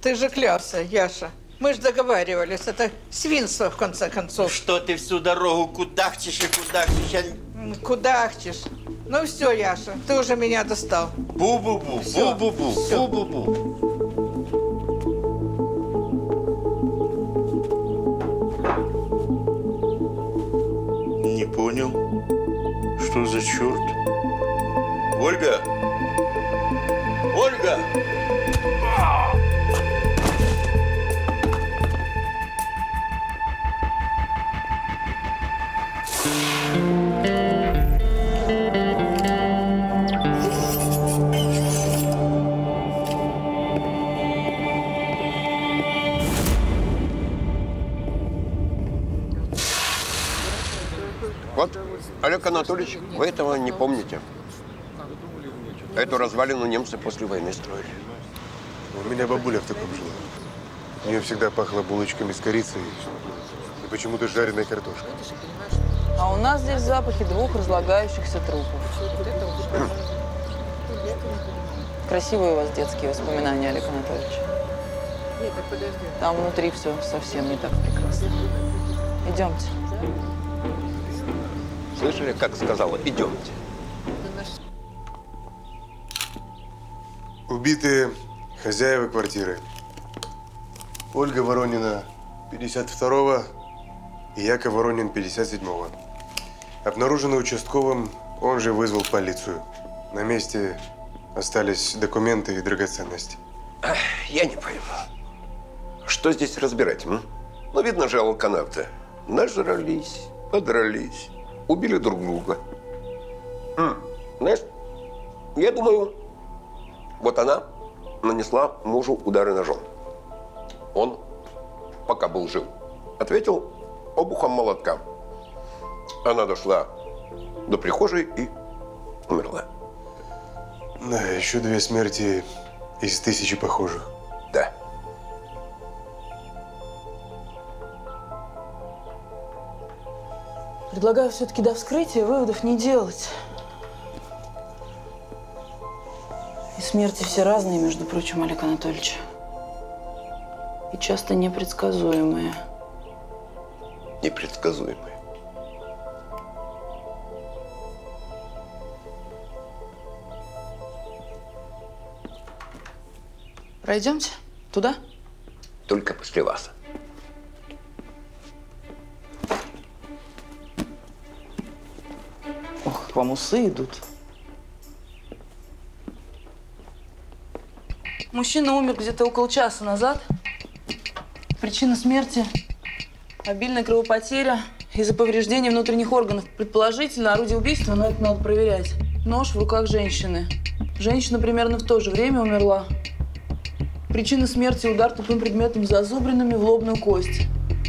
Ты же клялся, Яша. Мы же договаривались. Это свинство, в конце концов. Что ты всю дорогу кудахчешь и кудахчешь? Кудахчешь. Ну все, Яша, ты уже меня достал. Бу-бу-бу, бу-бу-бу, бу-бу-бу. Не понял. Что за черт? Ольга! Ольга! Вот, Олег Анатольевич, вы этого не помните. Эту развалину немцы после войны строили. У меня бабуля в таком жила. У нее всегда пахло булочками с корицей и почему-то жареной картошкой. А у нас здесь запахи 2 разлагающихся трупов. Красивые у вас детские воспоминания, Олег Анатольевич. Там внутри все совсем не так прекрасно. Идемте. Слышали, как сказала? Идемте. Убитые хозяева квартиры. Ольга Воронина 52-го и Яков Воронин 57-го. Обнаружены участковым, он же вызвал полицию. На месте остались документы и драгоценности. Я не пойму. Что здесь разбирать, м? Ну, видно же, алканавты. Нажрались, подрались, убили друг друга. Знаешь, я думаю, вот она нанесла мужу удары ножом. Он, пока был жив, ответил обухом молотка. Она дошла до прихожей и умерла. Да, еще 2 смерти из 1000 похожих. Да. Предлагаю все-таки до вскрытия выводов не делать. И смерти все разные, между прочим, Олег Анатольевич. И часто непредсказуемые. Непредсказуемые. Пройдемте туда? Только после вас. Ох, к вам усы идут. Мужчина умер где-то около часа назад. Причина смерти – обильная кровопотеря из-за повреждений внутренних органов. Предположительно, орудие убийства, но это надо проверять. Нож в руках женщины. Женщина примерно в то же время умерла. Причина смерти – удар тупым предметом с зазубринами в лобную кость.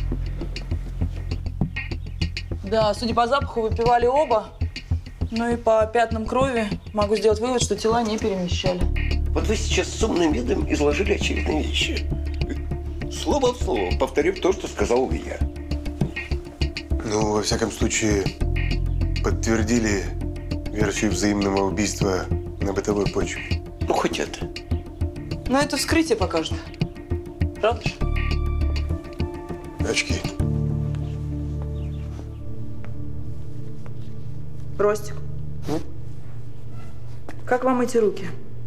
Да, судя по запаху, выпивали оба. Ну и по пятнам крови могу сделать вывод, что тела не перемещали. Вот вы сейчас с умным видом изложили очевидные вещи. Слово в слово, повторив то, что сказал я. Ну, во всяком случае, подтвердили версию взаимного убийства на бытовой почве. Ну, хоть это. Но это вскрытие покажет. Правда же? Очки. Ростик. Как вам эти руки?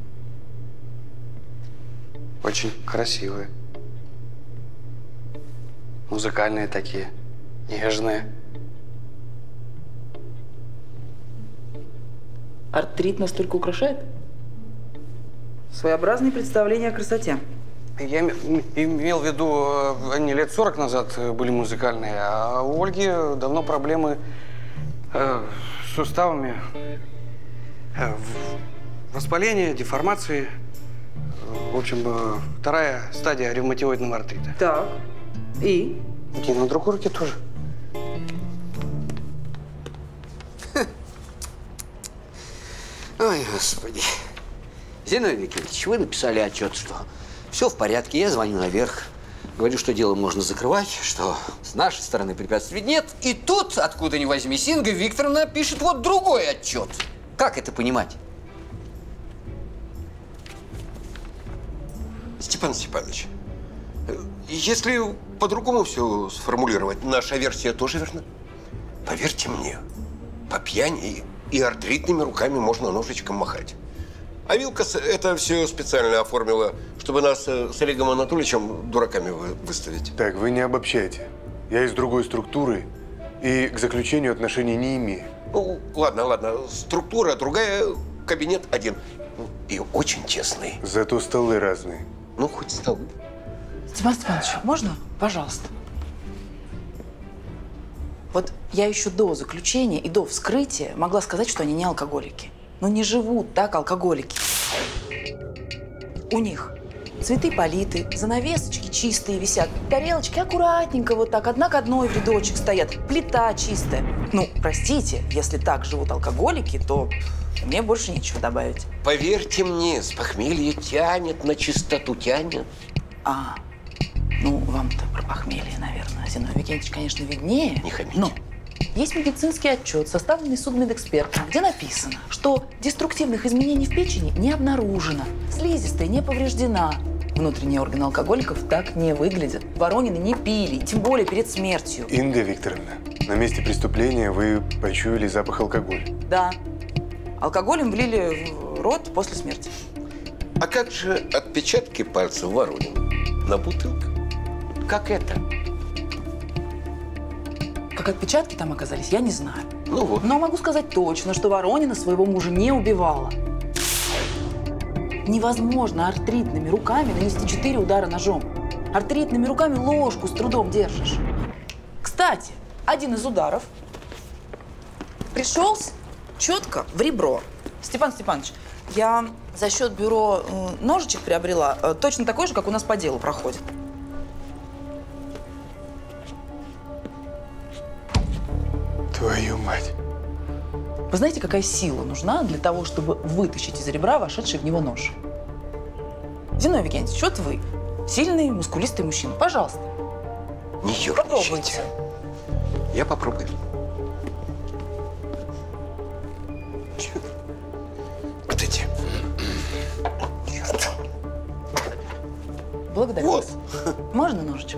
Очень красивые. Музыкальные такие, нежные. Артрит настолько украшает? Своеобразные представления о красоте. Я имел в виду, они лет 40 назад были музыкальные, а у Ольги давно проблемы с суставами. Воспаление, деформации. В общем, 2-я стадия ревматоидного артрита. Так. И? И на другой руке тоже. Ой, Господи. Зиновий Викторович, вы написали отчет, что все в порядке. Я звоню наверх. Говорю, что дело можно закрывать, что с нашей стороны препятствий нет. И тут, откуда ни возьмись, Инга Викторовна пишет вот другой отчет. Как это понимать? Степан Степанович, Если по-другому все сформулировать, наша версия тоже верна. Поверьте мне, по пьяни и артритными руками можно ножичком махать. А Вилка это все специально оформила, чтобы нас с Олегом Анатольевичем дураками выставить. Так, вы не обобщайте. Я из другой структуры и к заключению отношений не имею. Ну, ладно. Структура другая, кабинет один. И очень честный. Зато столы разные. Ну, хоть столы. Степан Степанович, можно? Пожалуйста. Вот я еще до заключения и до вскрытия могла сказать, что они не алкоголики. Но не живут так алкоголики. У них цветы политы, занавесочки чистые висят, тарелочки аккуратненько вот так, одна к одной в рядочек стоят, плита чистая. Ну, простите, если так живут алкоголики, то мне больше нечего добавить. Поверьте мне, с похмелья тянет, на чистоту тянет. Ну, вам-то про похмелье, наверное, Зиновий Викентьевич, конечно, виднее. Не хамите. Но есть медицинский отчет, составленный судмедэкспертом, где написано, что деструктивных изменений в печени не обнаружено, слизистая не повреждена. Внутренние органы алкоголиков так не выглядят. Воронины не пили, тем более перед смертью. Инга Викторовна, на месте преступления вы почуяли запах алкоголя. Да. Алкоголем влили в рот после смерти. А как же отпечатки пальцев Воронина на бутылках? Как это? Как отпечатки там оказались, я не знаю. Ну вот. Но могу сказать точно, что Воронина своего мужа не убивала. Невозможно артритными руками нанести 4 удара ножом. Артритными руками ложку с трудом держишь. Кстати, один из ударов пришелся четко в ребро. Степан Степанович, я за счет бюро ножичек приобрела, точно такой же, как у нас по делу проходит. Твою мать. Вы знаете, какая сила нужна для того, чтобы вытащить из ребра вошедший в него нож? Зиновий Викентьевич, вот вы, сильный, мускулистый мужчина. Пожалуйста. Не ерничайте. Попробуйте. Я попробую. Вот эти. Черт. Благодарю Вот. вас. Можно ножичек?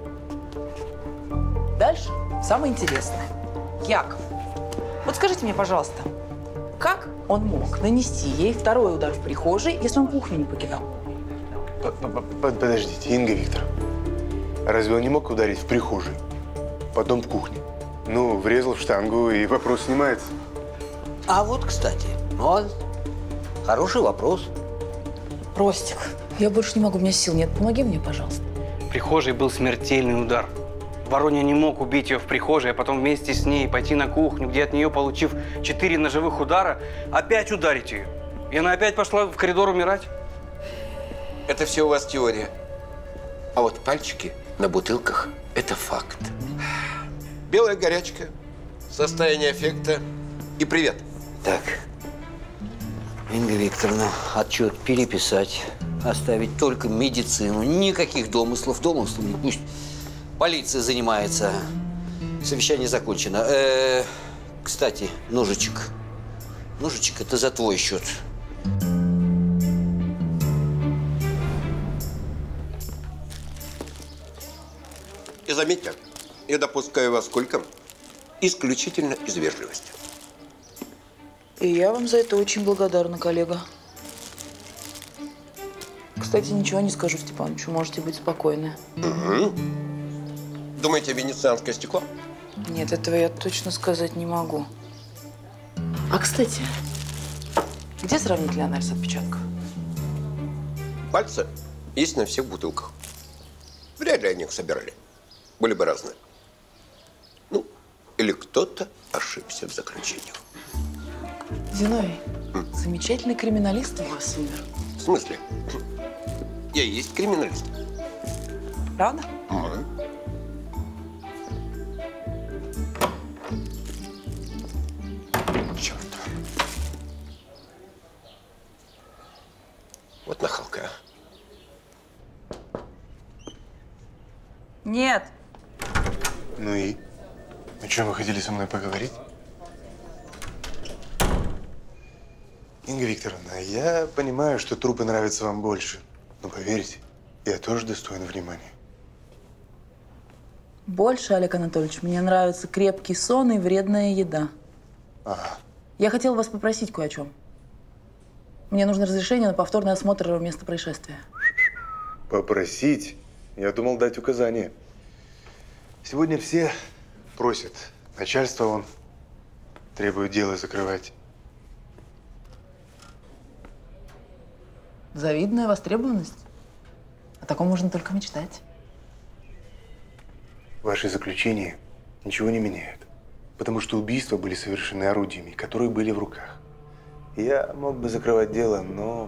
Дальше самое интересное. Яков, вот скажите мне, пожалуйста, как он мог нанести ей второй удар в прихожей, если он кухню не покидал? Подождите, Инга Викторовна. Разве он не мог ударить в прихожей, потом в кухне? Ну, врезал в штангу, и вопрос снимается. А вот, кстати, хороший вопрос. Ростик, я больше не могу, у меня сил нет. Помоги мне, пожалуйста. В прихожей был смертельный удар. Воронин не мог убить ее в прихожей, а потом вместе с ней пойти на кухню, где от нее, получив 4 ножевых удара, опять ударить ее. И она опять пошла в коридор умирать. Это все у вас теория. А вот пальчики на бутылках – это факт. Белая горячка, состояние аффекта и привет. Так, Инга Викторовна, отчет переписать, оставить только медицину, никаких домыслов, пусть полиция занимается. Совещание закончено. Кстати, ножичек. Ножичек – это за твой счет. И заметьте, я допускаю вас сколько? Исключительно из вежливости. И я вам за это очень благодарна, коллега. Кстати, ничего не скажу Степановичу, можете быть спокойны. Угу. Думаете, венецианское стекло? Нет, этого я точно сказать не могу. А, кстати, где сравнительный анализ отпечатков? Пальцы есть на всех бутылках. Вряд ли они их собирали. Были бы разные. Ну, или кто-то ошибся в заключении. Зиновий, замечательный криминалист у вас умер. В смысле? Я и есть криминалист. Правда? Ага. Черт. Вот нахалка. Нет. Ну и? О чем вы хотели со мной поговорить? Инга Викторовна, я понимаю, что трупы нравятся вам больше. Но поверьте, я тоже достоин внимания. Больше, Олег Анатольевич, мне нравится крепкий сон и вредная еда. Ага. Я хотела вас попросить кое о чем. Мне нужно разрешение на повторный осмотр места происшествия. Попросить? Я думал дать указание. Сегодня все просят. Начальство вон требует дело закрывать. Завидная востребованность. О таком можно только мечтать. Ваши заключения ничего не меняют. Потому что убийства были совершены орудиями, которые были в руках. Я мог бы закрывать дело, но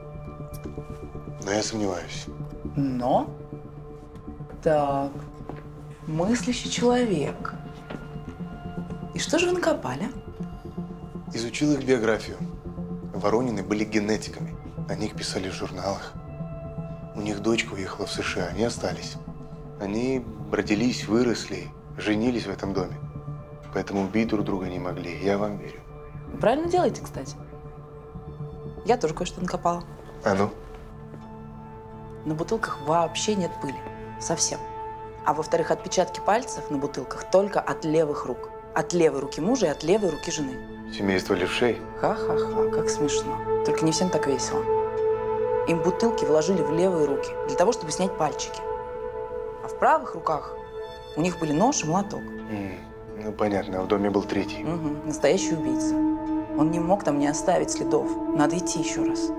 я сомневаюсь. Но? Так, мыслящий человек. И что же вы накопали? Изучил их биографию. Воронины были генетиками. О них писали в журналах. У них дочка уехала в США, они остались. Они родились, выросли, женились в этом доме. Поэтому убить друг друга не могли. Я вам верю. Вы правильно делаете, кстати. Я тоже кое-что накопала. А ну? На бутылках вообще нет пыли. Совсем. А во-вторых, отпечатки пальцев на бутылках только от левых рук. От левой руки мужа и от левой руки жены. Семейство левшей? Ха-ха-ха, как смешно. Только не всем так весело. Им бутылки вложили в левые руки для того, чтобы снять пальчики. А в правых руках у них были нож и молоток. Ну, понятно, а в доме был третий. Угу, настоящий убийца. Он не мог там не оставить следов. Надо идти еще раз.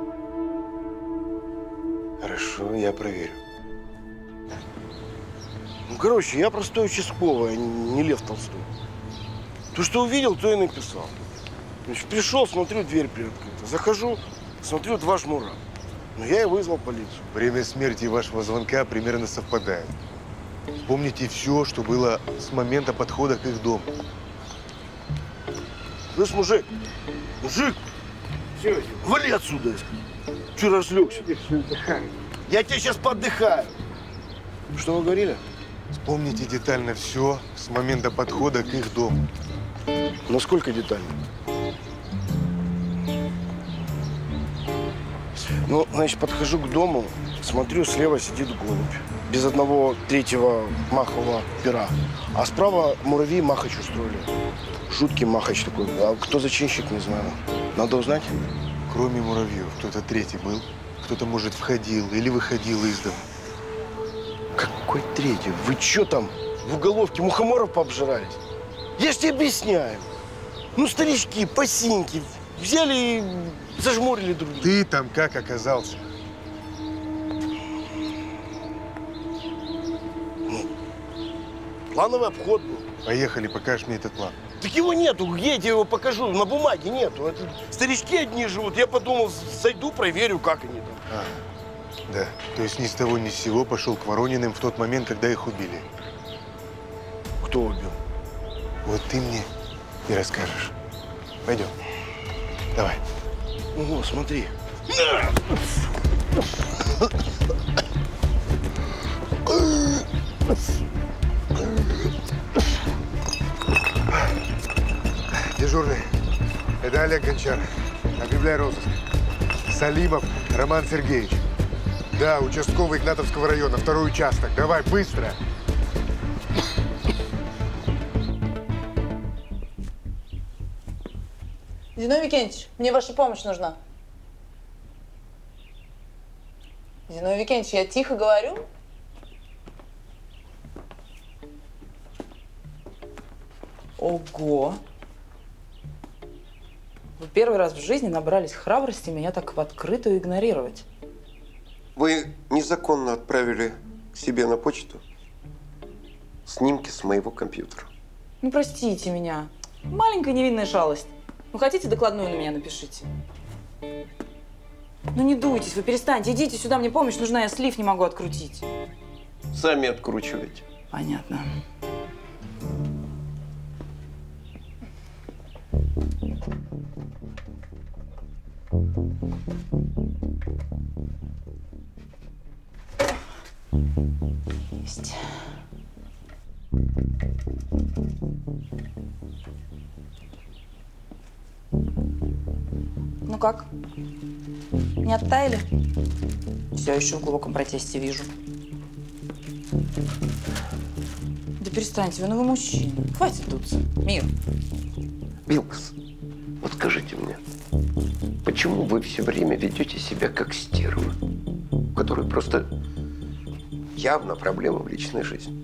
Хорошо, я проверю. Ну, короче, я простой участковый, а не Лев Толстой. То, что увидел, то и написал. Значит, пришел, смотрю, дверь приоткрыта. Захожу, смотрю, 2 жмура. Но я и вызвал полицию. Время смерти вашего звонка примерно совпадает. Помните все, что было с момента подхода к их дому. Слышь, мужик, вали отсюда. Че разлегся? Я тебе сейчас поотдыхаю. Что вы говорили? Вспомните детально все с момента подхода к их дому. Насколько детально? Ну, значит, подхожу к дому, смотрю, слева сидит голубь. Без одного третьего махового пера. А справа муравьи махач устроили. Жуткий махач такой. А кто зачинщик, не знаю. Надо узнать. Кроме муравьев, кто-то третий был? Кто-то, может, входил или выходил из дома? Какой третий? Вы что там, в уголовке мухоморов пообжирались? Я ж тебе объясняю. Ну, старички, пасинки, взяли и зажмурили друг друга. Ты там как оказался? Плановый обход был. Поехали, покажешь мне этот план. Так его нету. Где я тебе его покажу? На бумаге нету. Это старички одни живут. Я подумал, сойду, проверю, как они там. Ага. Да. То есть ни с того ни с сего пошел к Ворониным в тот момент, когда их убили. Кто убил? Вот ты мне и расскажешь. Пойдем. Давай. Ого, смотри. Дежурный. Это Олег Гончар. Объявляй розыск. Салимов Роман Сергеевич. Да, участковый Игнатовского района, 2-й участок. Давай, быстро. Зиновий Викентьевич, мне ваша помощь нужна. Зиновий Викентьевич, я тихо говорю. Ого! Вы первый раз в жизни набрались храбрости меня так в открытую игнорировать. Вы незаконно отправили к себе на почту снимки с моего компьютера. Ну, простите меня. Маленькая невинная шалость. Ну, хотите, докладную на меня напишите? Ну, не дуйтесь, вы перестаньте. Идите сюда, мне помощь нужна, я слив не могу открутить. Сами откручивайте. Понятно. Есть. Ну как? Не оттаяли? Все еще в глубоком протесте вижу. да перестаньте вы, ну вы мужчина. Хватит дуться. Мир. Вилкас, вот скажите мне, почему вы все время ведете себя как стерва, у которой просто явно проблемы в личной жизни?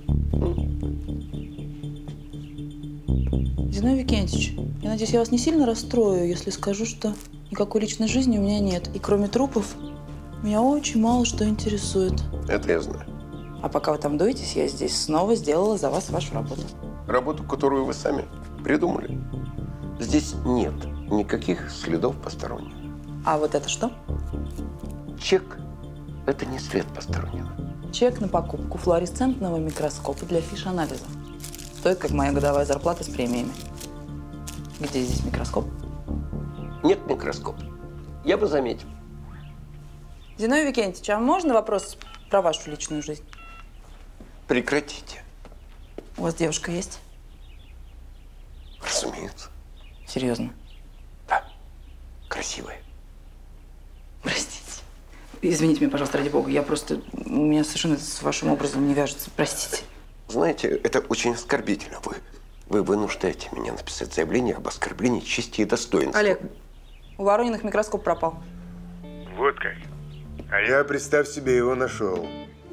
Зиновий Викентьевич, я надеюсь, я вас не сильно расстрою, если скажу, что никакой личной жизни у меня нет. И кроме трупов, меня очень мало что интересует. Это я знаю. А пока вы там дуетесь, я здесь снова сделала за вас вашу работу. Работу, которую вы сами придумали. Здесь нет никаких следов посторонних. А вот это что? Чек – это не след постороннего. Чек на покупку флуоресцентного микроскопа для фиш-анализа. Стоит, как моя годовая зарплата с премиями. Где здесь микроскоп? Нет микроскопа. Я бы заметил. Зиновий Викентьевич, а можно вопрос про вашу личную жизнь? Прекратите. У вас девушка есть? Разумеется. Серьезно? Да. Красивая. Простите. Извините меня, пожалуйста, ради бога. Я просто… У меня совершенно это с вашим образом не вяжется. Простите. Знаете, это очень оскорбительно. Вы вынуждаете меня написать заявление об оскорблении чести и достоинства. Олег, у Ворониных микроскоп пропал. Вот как. А я, представь себе, его нашел.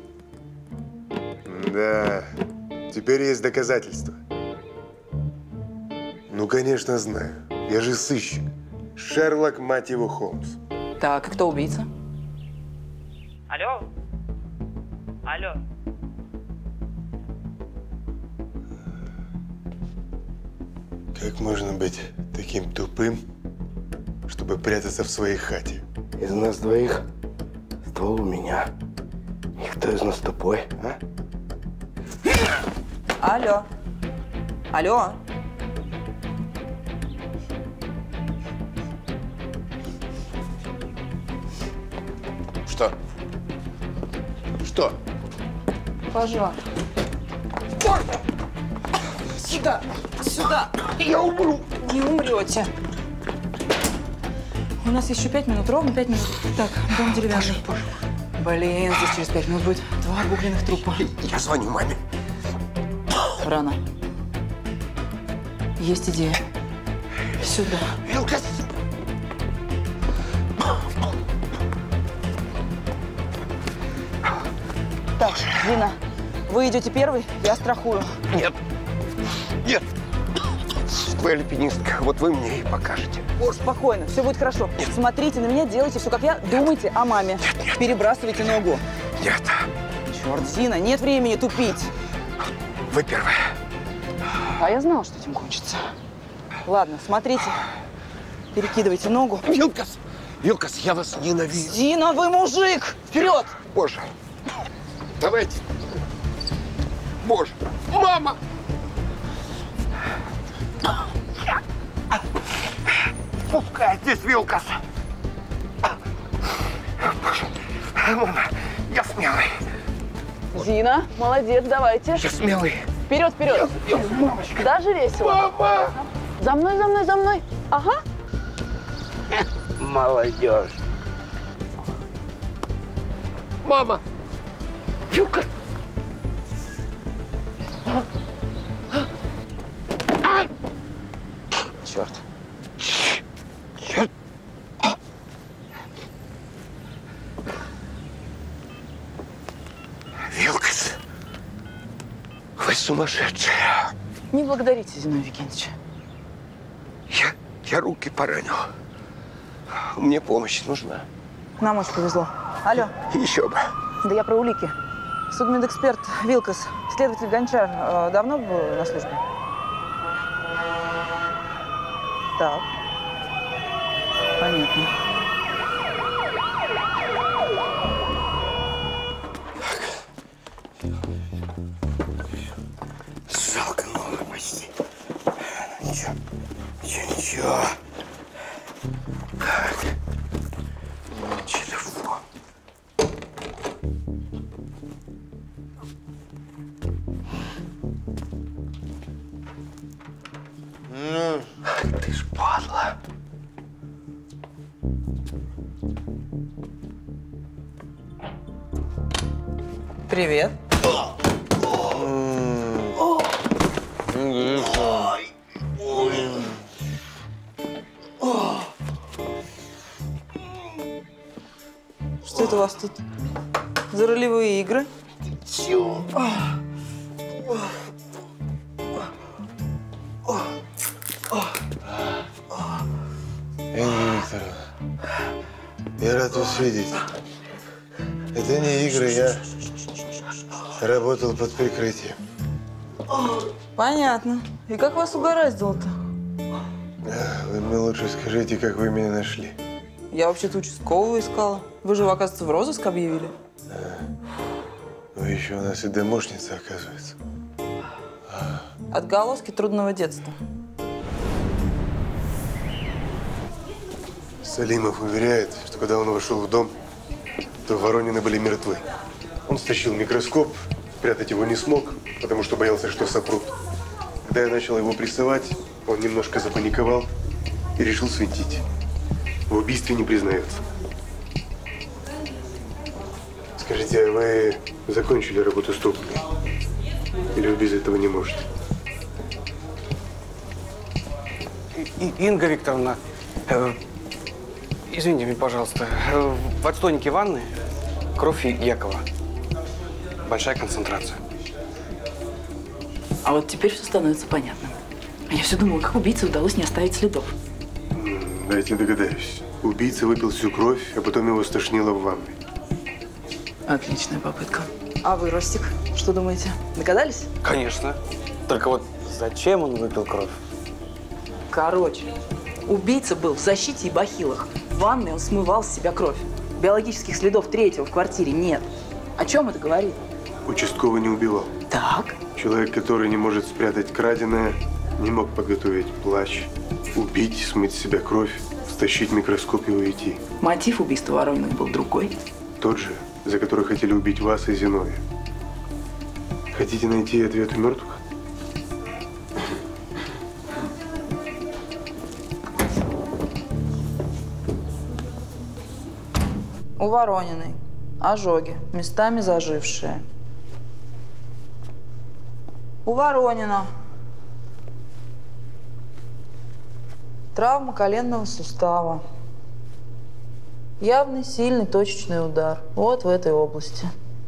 Да, теперь есть доказательства. Ну, конечно, знаю. Я же сыщик. Шерлок, мать его, Холмс. Так, и кто убийца? Алло? Алло? Как можно быть таким тупым, чтобы прятаться в своей хате? Из нас двоих ствол у меня. И кто из нас тупой, а? Алло. Алло. Что? Что? Пожар. Сюда. Сюда. Я умру. Не умрете. У нас еще 5 минут, ровно 5 минут. Так, дом деревянный. Блин, здесь через 5 минут будет 2 обугленных трупа. Я звоню маме. Рано. Есть идея. Сюда. Вилкас! Так, Дина, вы идете первый, я страхую. Нет. Нет. Вы альпинистка, вот вы мне и покажете. Спокойно, все будет хорошо. Нет. Смотрите на меня, делайте все, как я. Нет. Думайте о маме. Нет. Перебрасывайте ногу. Нет. Черт, Зина, нет времени тупить. Вы первая. А я знала, что этим кончится. Ладно, смотрите. Перекидывайте ногу. Вилкас! Вилкас, я вас ненавижу. Дина, вы мужик! Вперед! Боже. Давайте. Боже. Мама! Спускайтесь, Вилкас. Боже. Мама, я смелый. Дина, молодец, давайте. Я смелый. Вперед, вперед. Мамочка. Даже весело. Мама! За мной, за мной, за мной. Ага. Молодежь. Мама! Вилкас! Черт. Черт! Вилкас! Вы сумасшедшая! Не благодарите, Зиновий Викентьевич. Я руки поранил. Мне помощь нужна. Нам очень повезло. Алло. Еще бы. Да я про улики. Судмедэксперт Вилкас, следователь Гончар, давно был на службе? Так. Понятно. Жалко много почти. Ничего. Так. Телефон. Ты ж падла. Привет. Что это у вас тут? За ролевые игры? Инга Викторовна, я рад вас видеть. Это не игры, я работал под прикрытием. Понятно. И как вас угораздило-то? Вы мне лучше скажите, как вы меня нашли. Я вообще-то участкового искала. Вы же его, оказывается, в розыск объявили. Вы еще у нас и домощница, оказывается. Отголоски трудного детства. Салимов уверяет, что когда он вошел в дом, то Воронины были мертвы. Он стащил микроскоп, прятать его не смог, потому что боялся, что сопрут. Когда я начал его прессовать, он немножко запаниковал и решил свинтить. В убийстве не признается. Скажите, а вы закончили работу с трупами? Или вы без этого не можете? Инга Викторовна, извините меня, пожалуйста. В отстойнике ванны кровь Якова. Большая концентрация. А вот теперь все становится понятным. Я все думала, как убийце удалось не оставить следов. Дайте догадаюсь. Убийца выпил всю кровь, а потом его стошнило в ванной. Отличная попытка. А вы, Ростик, что думаете? Догадались? Конечно. Только вот зачем он выпил кровь? Короче, убийца был в защите и бахилах. В ванной он смывал с себя кровь. Биологических следов третьего в квартире нет. О чем это говорит? Участковый не убивал. Так. Человек, который не может спрятать краденое, не мог подготовить плащ, убить, смыть с себя кровь, стащить микроскоп и уйти. Мотив убийства Ворониных был другой. Тот же, за который хотели убить вас и Зиновия. Хотите найти ответ у мертвых? У Ворониной ожоги, местами зажившие. У Воронина травма коленного сустава. Явный, сильный, точечный удар. Вот в этой области.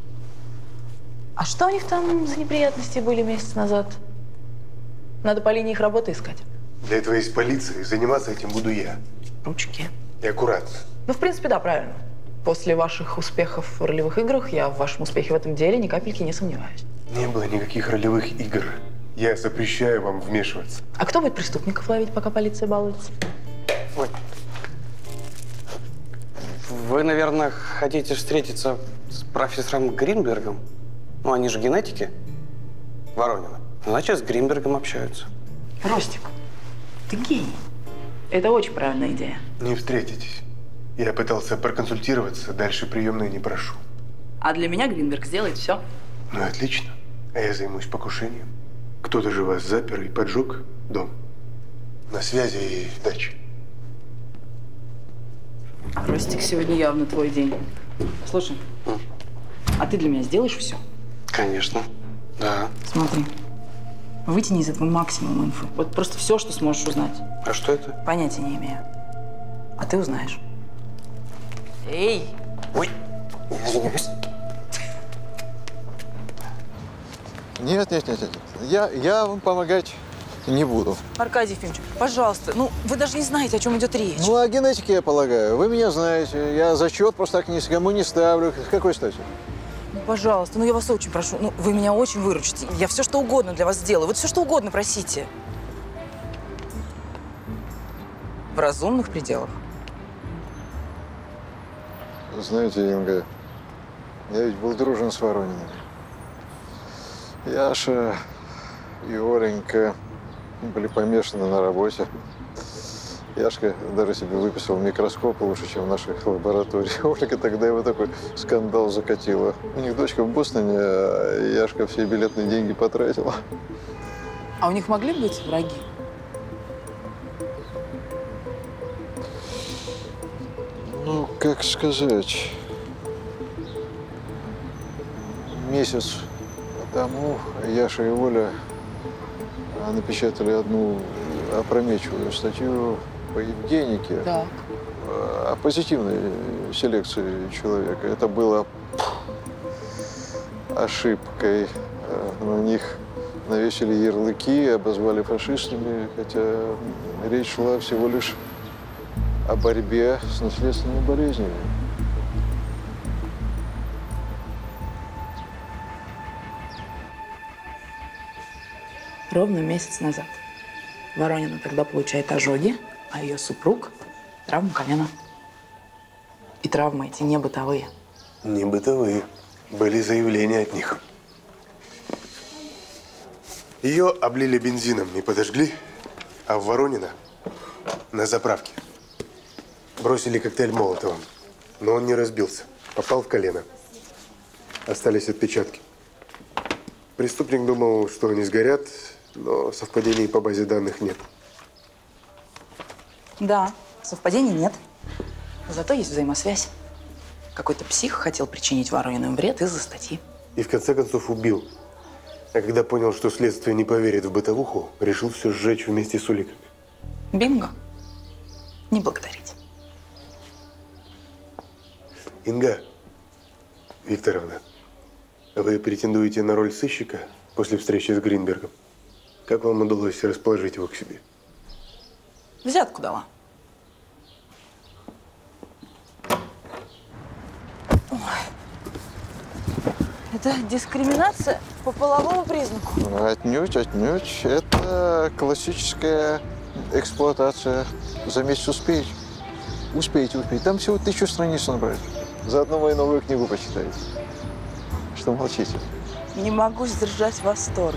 А что у них там за неприятности были месяц назад? Надо по линии их работы искать. Для этого есть полиция, и заниматься этим буду я. Ручки. И аккуратно. Ну, в принципе, да, правильно. После ваших успехов в ролевых играх я в вашем успехе в этом деле ни капельки не сомневаюсь. Не было никаких ролевых игр. Я запрещаю вам вмешиваться. А кто будет преступников ловить, пока полиция балуется? Ой. Вы, наверное, хотите встретиться с профессором Гринбергом? Ну, они же генетики Воронина. Значит, с Гринбергом общаются. Ростик, ты гений. Это очень правильная идея. Не встретитесь. Я пытался проконсультироваться, дальше приемной не прошу. А для меня Гринберг сделает все. Ну, отлично. А я займусь покушением. Кто-то же вас запер и поджег дом. На связи и даче. Ростик, сегодня явно твой день. Слушай, а ты для меня сделаешь все? Конечно. Да. Смотри. Вытяни из этого максимум инфы. Вот просто все, что сможешь узнать. А что это? Понятия не имею. А ты узнаешь. Эй! Ой, извиняюсь. Нет. Я вам помогать не буду. Аркадий Ефимович, пожалуйста, ну вы даже не знаете, о чем идет речь. Ну, о генетике я полагаю. Вы меня знаете. Я зачет просто так никому не ставлю. С какой стати? Ну, пожалуйста, ну я вас очень прошу. Ну, вы меня очень выручите. Я все, что угодно для вас сделаю. Вот все, что угодно просите. В разумных пределах. Знаете, Инга, я ведь был дружен с Ворониным. Яша и Оленька были помешаны на работе. Яшка даже себе выписал микроскоп лучше, чем в нашей лаборатории. Оленька тогда его такой скандал закатила. У них дочка в Бостоне, а Яшка все билетные деньги потратила. А у них могли быть враги? Ну, как сказать, месяц тому Яша и Оля напечатали одну опрометчивую статью по Евгенике. Так. О позитивной селекции человека. Это было ошибкой. На них навесили ярлыки, обозвали фашистами, хотя речь шла всего лишь о борьбе с наследственными болезнями. Ровно месяц назад Воронина тогда получает ожоги, а ее супруг – травму колена. И травмы эти не бытовые. Не бытовые. Были заявления от них. Ее облили бензином и подожгли, а в Воронина на заправке бросили коктейль Молотова. Но он не разбился. Попал в колено. Остались отпечатки. Преступник думал, что они сгорят, но совпадений по базе данных нет. Да, совпадений нет. Зато есть взаимосвязь. Какой-то псих хотел причинить Воронину вред из-за статьи. И в конце концов убил. А когда понял, что следствие не поверит в бытовуху, решил все сжечь вместе с уликами. Бинго. Не благодарить. Инга Викторовна, вы претендуете на роль сыщика после встречи с Гринбергом? Как вам удалось расположить его к себе? Взятку дала. Ой. Это дискриминация по половому признаку? Отнюдь, отнюдь. Это классическая эксплуатация. За месяц успеете. Успеете. Там всего 1000 страниц набрать. Заодно мою новую книгу почитаете. Что молчите? Не могу сдержать восторг.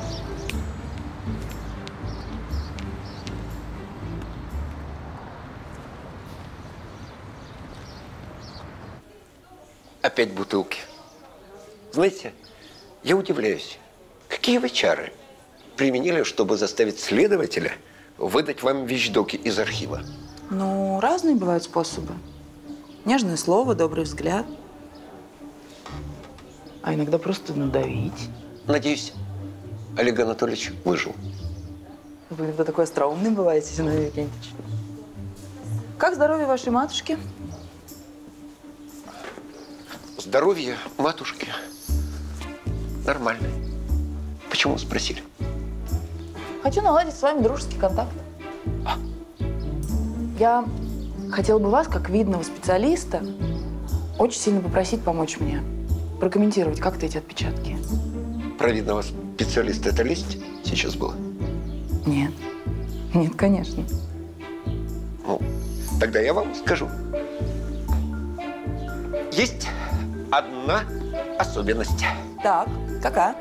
Опять бутылки. Знаете, я удивляюсь, какие вы чары применили, чтобы заставить следователя выдать вам вещдоки из архива? Ну, разные бывают способы. Нежное слово, добрый взгляд. А иногда просто надавить. Надеюсь, Олег Анатольевич выжил. Вы иногда такой остроумный бываете, Зиновий Викентьевич. Как здоровье вашей матушки? Здоровье матушки нормально. Почему спросили? Хочу наладить с вами дружеский контакт. Я хотела бы вас, как видного специалиста, очень сильно попросить помочь мне. Прокомментировать как-то эти отпечатки. Про видного специалиста это лесть сейчас было? Нет. Нет, конечно. Ну, тогда я вам скажу. Есть одна особенность. Так, какая?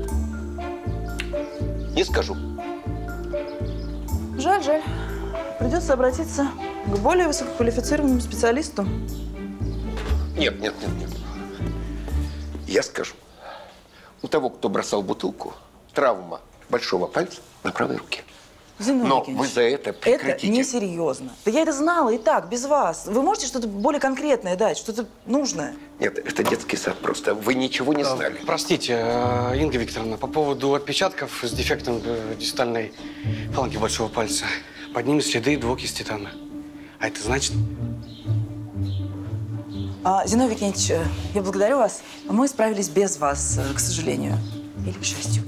Не скажу. Жаль, жаль. Придется обратиться к более высококвалифицированному специалисту. Нет. Я скажу. У того, кто бросал бутылку, травма большого пальца на правой руке. Зиновий Но Викентьевич, вы за это прекратите. Это несерьезно. Да я это знала и так, без вас. Вы можете что-то более конкретное дать, что-то нужное? Нет, это детский сад просто. Вы ничего не знали. Простите, Инга Викторовна, по поводу отпечатков с дефектом дистальной фаланги большого пальца. Под ними следы двуокись титана. А это значит… Зиновий Викентьевич, я благодарю вас. Мы справились без вас, к сожалению. Или к счастью.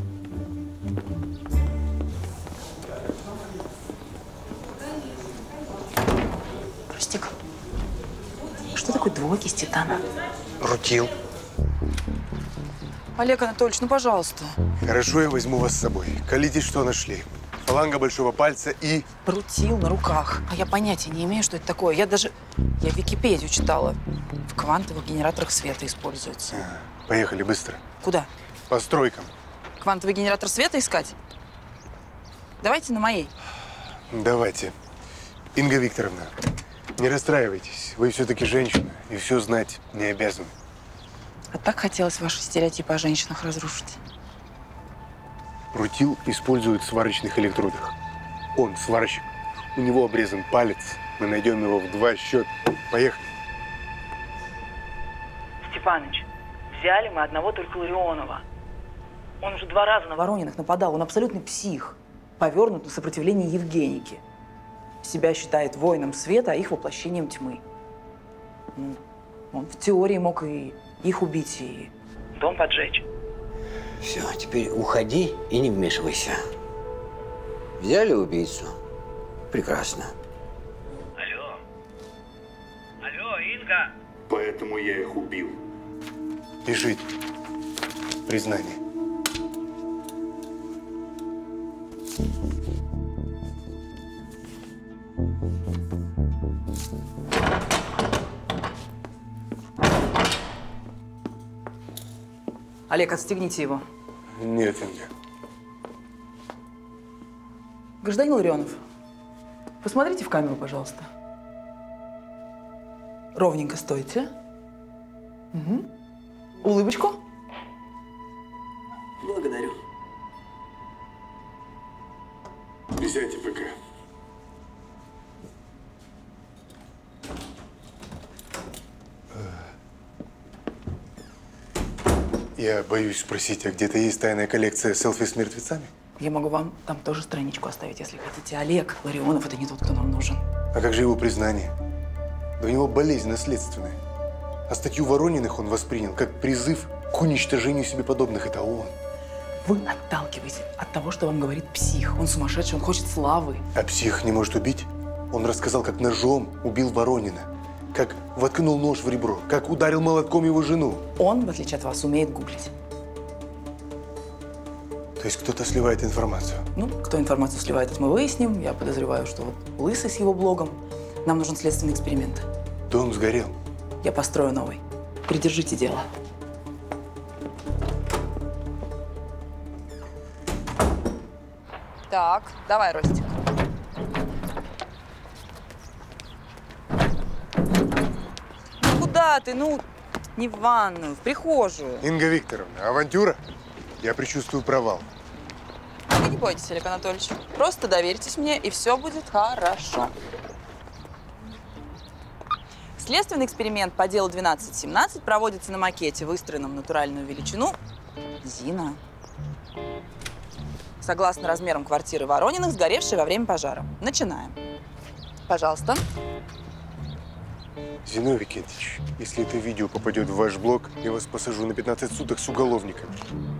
Рустик, что такое двуокись титана? Рутил. Олег Анатольевич, ну пожалуйста. Хорошо, я возьму вас с собой. Колитесь, что нашли. Фаланга большого пальца и… Рутил на руках. А я понятия не имею, что это такое. Я Википедию читала. В квантовых генераторах света используется. Поехали быстро. Куда? По стройкам. Квантовый генератор света искать? Давайте на моей. Давайте. Инга Викторовна, не расстраивайтесь. Вы все-таки женщина и все знать не обязаны. А так хотелось ваши стереотипы о женщинах разрушить. Рутил используют в сварочных электродах. Он сварщик. У него обрезан палец. Мы найдем его в 2 счета. Поехали. Степаныч, взяли мы одного только Ларионова. Он уже 2 раза на Ворониных нападал. Он абсолютный псих. Повернут на сопротивление Евгеники. Себя считает воином света, а их воплощением тьмы. Ну, он в теории мог и их убить, и дом поджечь. Все, теперь уходи и не вмешивайся. Взяли убийцу? Прекрасно. Алло. Алло, Инга. Поэтому я их убил. Пишите. Признание. Олег, отстегните его. Нет, Инга. Гражданин Ларионов, посмотрите в камеру, пожалуйста. Ровненько стойте. Угу. Улыбочку. Благодарю. Взять ПК. Я боюсь спросить, а где-то есть тайная коллекция селфи с мертвецами? Я могу вам там тоже страничку оставить, если хотите. Олег Ларионов – это не тот, кто нам нужен. А как же его признание? Да у него болезнь наследственная. А статью Ворониных он воспринял как призыв к уничтожению себе подобных. Это он. Вы отталкиваетесь от того, что вам говорит псих. Он сумасшедший, он хочет славы. А псих не может убить? Он рассказал, как ножом убил Воронина, как воткнул нож в ребро, как ударил молотком его жену. Он, в отличие от вас, умеет гуглить. То есть кто-то сливает информацию? Ну, кто информацию сливает, это мы выясним. Я подозреваю, что вот Лысый с его блогом. Нам нужен следственный эксперимент. Дом сгорел. Я построю новый. Придержите дело. Так, давай, Ростик. Ну куда ты? Ну, не в ванную, в прихожую. Инга Викторовна, авантюра? Я предчувствую провал. Вы не бойтесь, Олег Анатольевич. Просто доверьтесь мне, и все будет хорошо. Следственный эксперимент по делу 1217 проводится на макете, выстроенном в натуральную величину. Зина. Согласно размерам квартиры Ворониных, сгоревшей во время пожара. Начинаем. Пожалуйста. Зиновий Викентьевич, если это видео попадет в ваш блог, я вас посажу на 15 суток с уголовниками.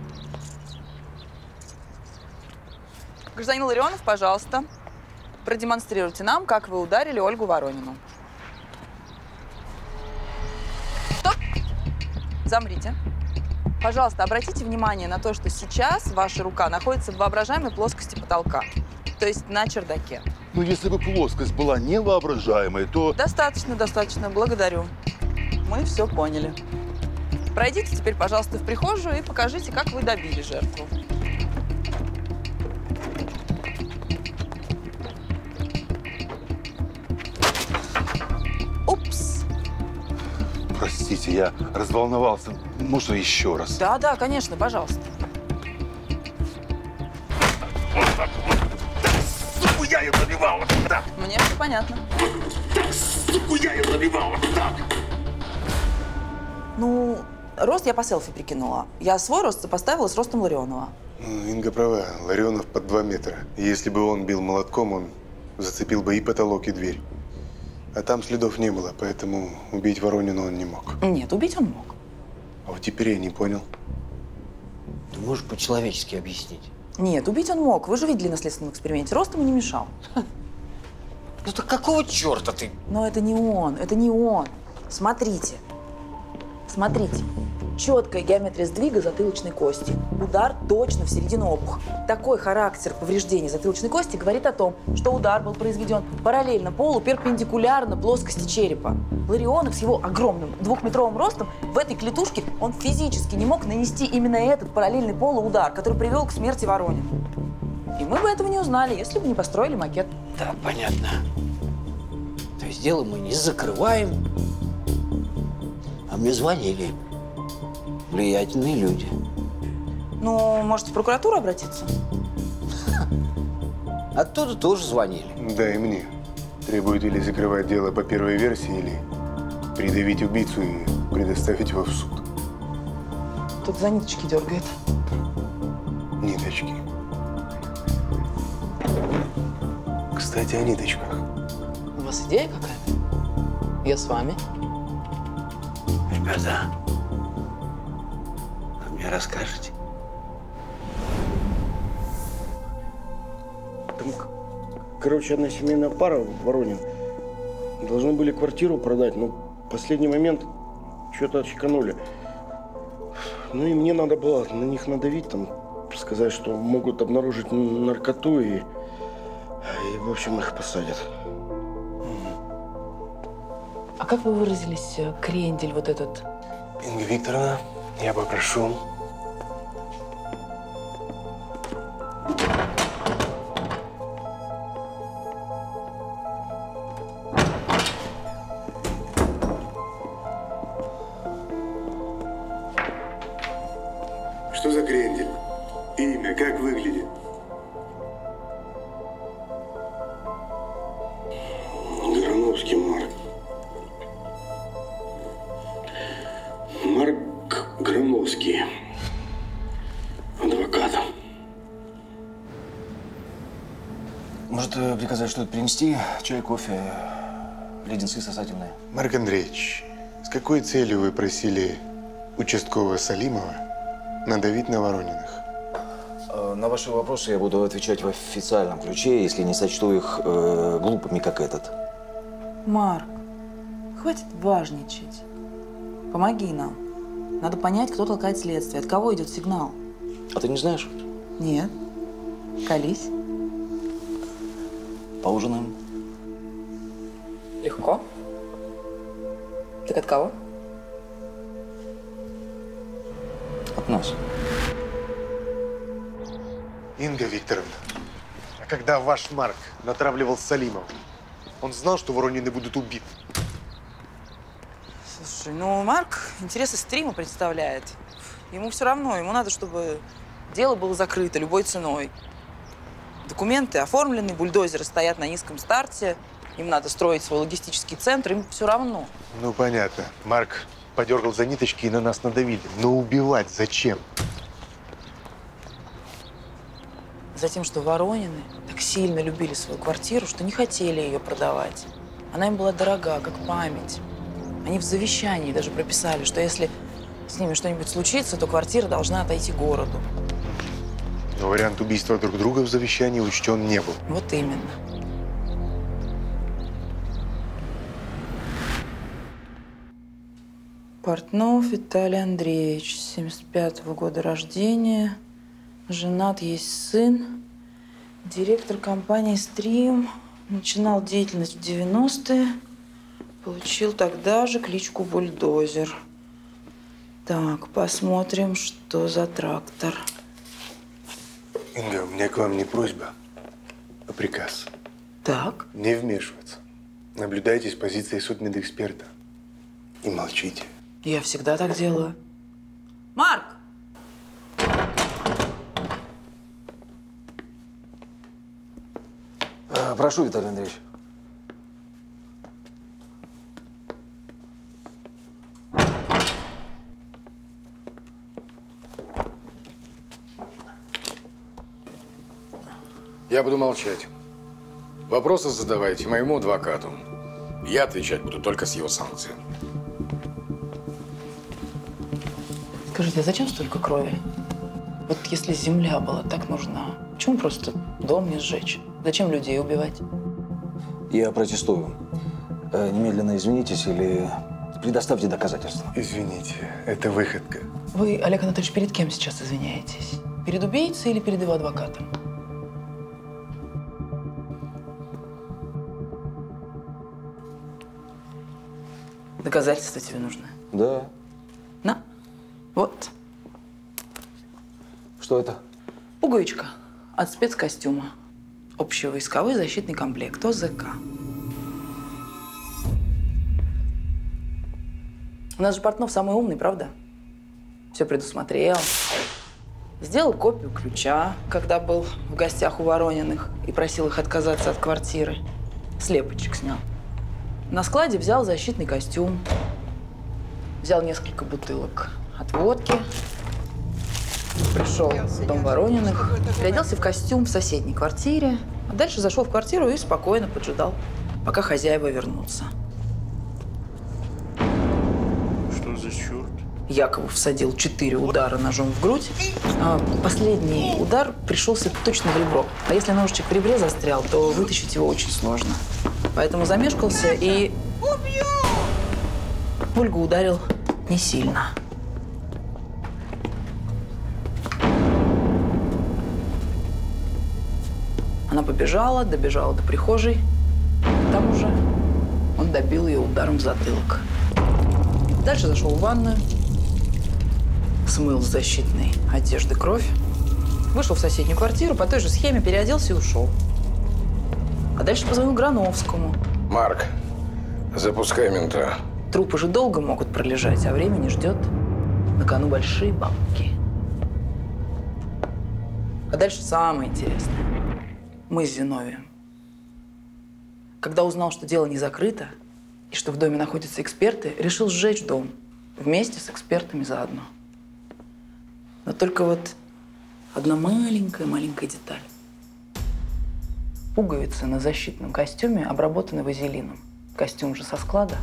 Гражданин Ларионов, пожалуйста, продемонстрируйте нам, как вы ударили Ольгу Воронину. Стоп! Замрите. Пожалуйста, обратите внимание на то, что сейчас ваша рука находится в воображаемой плоскости потолка, то есть на чердаке. Ну, если бы плоскость была невоображаемой, то… Достаточно, достаточно. Благодарю. Мы все поняли. Пройдите теперь, пожалуйста, в прихожую и покажите, как вы добили жертву. Упс. Простите, я разволновался. Можно еще раз? Да, да, конечно, пожалуйста. Вот так вот. Так, суку, я ее забивал. Вот так. Мне все понятно. Так, суку, я ее забивал. Вот так. Ну, рост я по селфи прикинула. Я свой рост сопоставила с ростом Ларионова. Инга права. Ларионов под 2 метра. Если бы он бил молотком, он зацепил бы и потолок, и дверь. А там следов не было, поэтому убить Воронину он не мог. Нет, убить он мог. А вот теперь я не понял. Ты можешь по-человечески объяснить? Нет, убить он мог. Вы же видели на следственном эксперименте. Рост ему не мешал. Ну так какого черта ты? Но это не он, это не он. Смотрите. Смотрите. Четкая геометрия сдвига затылочной кости. Удар точно в середину обуха. Такой характер повреждений затылочной кости говорит о том, что удар был произведен параллельно полу, перпендикулярно плоскости черепа. Ларионов с его огромным 2-метровым ростом в этой клетушке он физически не мог нанести именно этот параллельный полу удар, который привел к смерти Воронина. И мы бы этого не узнали, если бы не построили макет. Да, понятно. То есть дело мы не закрываем, а мне звонили влиятельные люди. Ну, может, в прокуратуру обратиться? Оттуда тоже звонили. Да, и мне. Требуют или закрывать дело по первой версии, или придавить убийцу и предоставить его в суд. Тут за ниточки дергает. ниточки. Кстати, о ниточках. У вас идея какая-то? Я с вами. Ребята, вы мне расскажете? Там, короче, одна семейная пара в Воронин. Должны были квартиру продать, но в последний момент что-то отщеканули. Ну и мне надо было на них надавить, там, сказать, что могут обнаружить наркоту и в общем, их посадят. А как вы выразились, крендель вот этот? Инга Викторовна, я попрошу. Что за крендель? Имя, как выглядит? Грановский Марк. Марк Грановский. Адвокат. Может, приказать что-то принести? Чай, кофе, леденцы сосательные? Марк Андреевич, с какой целью вы просили участкового Салимова надавить на Ворониных? На ваши вопросы я буду отвечать в официальном ключе, если не сочту их глупыми, как этот. Марк, хватит важничать. Помоги нам. Надо понять, кто толкает следствие, от кого идет сигнал. А ты не знаешь? Нет. Колись. Поужинаем. Легко. Так от кого? От нас. Инга Викторовна, а когда ваш Марк натравливал Салимова, он знал, что Воронины будут убиты? Слушай, ну Марк интересы стрима представляет. Ему все равно, ему надо, чтобы дело было закрыто любой ценой. Документы оформлены, бульдозеры стоят на низком старте, им надо строить свой логистический центр, им все равно. Ну, понятно. Марк подергал за ниточки и на нас надавили. Но убивать зачем? Затем, что Воронины так сильно любили свою квартиру, что не хотели ее продавать. Она им была дорога, как память. Они в завещании даже прописали, что если с ними что-нибудь случится, то квартира должна отойти городу. Но вариант убийства друг друга в завещании учтен не был. Вот именно. Портнов Виталий Андреевич, 75-го года рождения. Женат, есть сын. Директор компании «Стрим». Начинал деятельность в 90-е. Получил тогда же кличку «Бульдозер». Так, посмотрим, что за трактор. Инга, у меня к вам не просьба, а приказ. Так. Не вмешиваться. Наблюдайте с позиции судмедэксперта. И молчите. Я всегда так делаю. Марк! Прошу, Виталий Андреевич. Я буду молчать. Вопросы задавайте моему адвокату. Я отвечать буду только с его санкцией. Скажите, а зачем столько крови? Вот если земля была так нужна, почему просто дом не сжечь? Зачем людей убивать? Я протестую. Немедленно извинитесь или предоставьте доказательства. Извините, это выходка. Вы, Олег Анатольевич, перед кем сейчас извиняетесь? Перед убийцей или перед его адвокатом? Доказательства тебе нужны? Да. На. Вот. Что это? Пуговичка от спецкостюма. Общевойсковой защитный комплект, ОЗК. У нас же Портнов самый умный, правда? Все предусмотрел. Сделал копию ключа, когда был в гостях у Ворониных и просил их отказаться от квартиры. Слепочек снял. На складе взял защитный костюм. Взял несколько бутылок от водки. Пришел в дом Ворониных, переоделся в костюм в соседней квартире, а дальше зашел в квартиру и спокойно поджидал, пока хозяева вернутся. Что за черт? Яковов всадил 4 удара ножом в грудь, а последний удар пришелся точно в ребро. А если ножичек в ребре застрял, то вытащить его очень сложно. Поэтому замешкался и Ольгу ударил не сильно. Она побежала, добежала до прихожей. Там уже он добил ее ударом в затылок. Дальше зашел в ванную, смыл с защитной одежды кровь, вышел в соседнюю квартиру, по той же схеме переоделся и ушел. А дальше позвонил Грановскому. Марк, запускай мента. Трупы же долго могут пролежать, а время не ждет. На кону большие бабки. А дальше самое интересное. Мы с Зиновием. Когда узнал, что дело не закрыто, и что в доме находятся эксперты, решил сжечь дом вместе с экспертами заодно. Но только вот одна маленькая деталь. Пуговицы на защитном костюме обработаны вазелином. Костюм же со склада.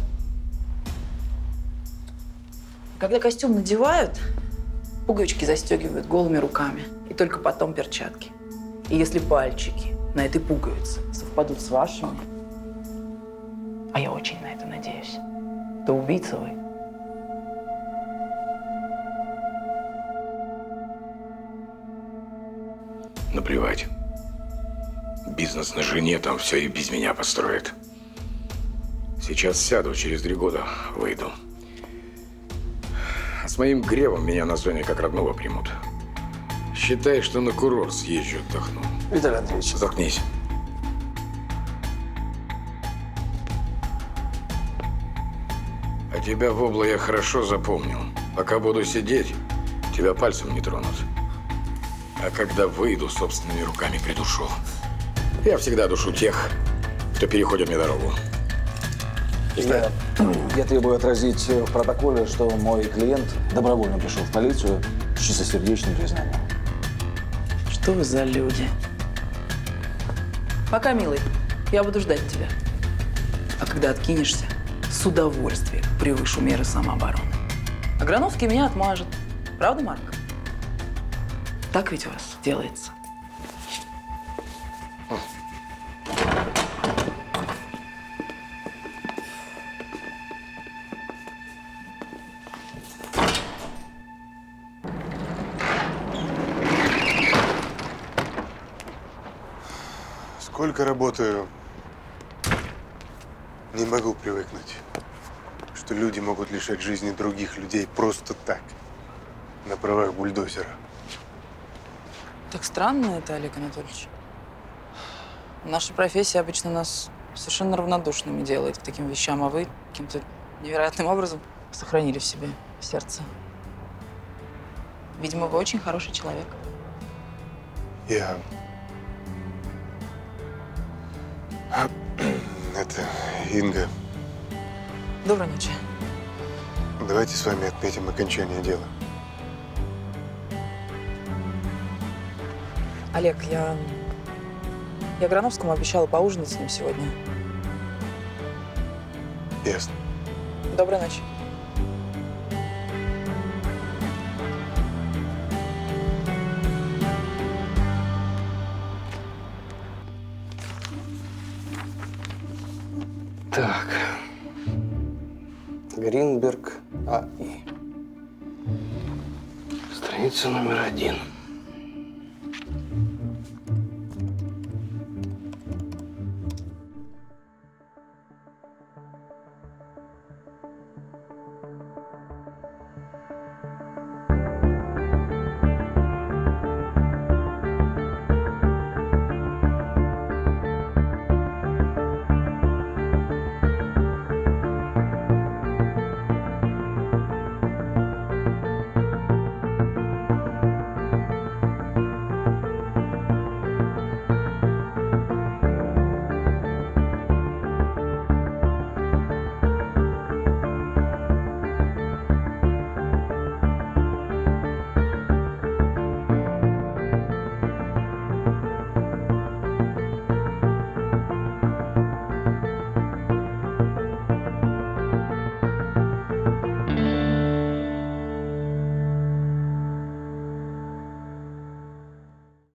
Когда костюм надевают, пуговички застегивают голыми руками. И только потом перчатки. И если пальчики на этой пуговице совпадут с вашими, а я очень на это надеюсь, то убийца вы. Наплевать. Бизнес на жене, там все и без меня построят. Сейчас сяду, через 3 года выйду. А с моим гревом меня на зоне как родного примут. Считай, что на курорт съезжу, отдохну. Виталий Андреевич. Заткнись. А тебя, вобла, я хорошо запомнил. Пока буду сидеть, тебя пальцем не тронут. А когда выйду, собственными руками придушу. Я всегда душу тех, кто переходит мне дорогу. Я требую отразить в протоколе, что мой клиент добровольно пришел в полицию с чистосердечным признанием. Что вы за люди? Пока, милый, я буду ждать тебя. А когда откинешься, с удовольствием превышу меры самообороны. А Грановский меня отмажет. Правда, Марк? Так ведь у вас делается. Сколько работаю, не могу привыкнуть, что люди могут лишать жизни других людей просто так, на правах бульдозера. Так странно это, Олег Анатольевич. Наша профессия обычно нас совершенно равнодушными делает к таким вещам, а вы каким-то невероятным образом сохранили в себе сердце. Видимо, вы очень хороший человек. Это Инга. Доброй ночи. Давайте с вами отметим окончание дела. Олег, я Грановскому обещала поужинать с ним сегодня. Ясно. Доброй ночи. Так. Гринберг А.И. Страница номер 1.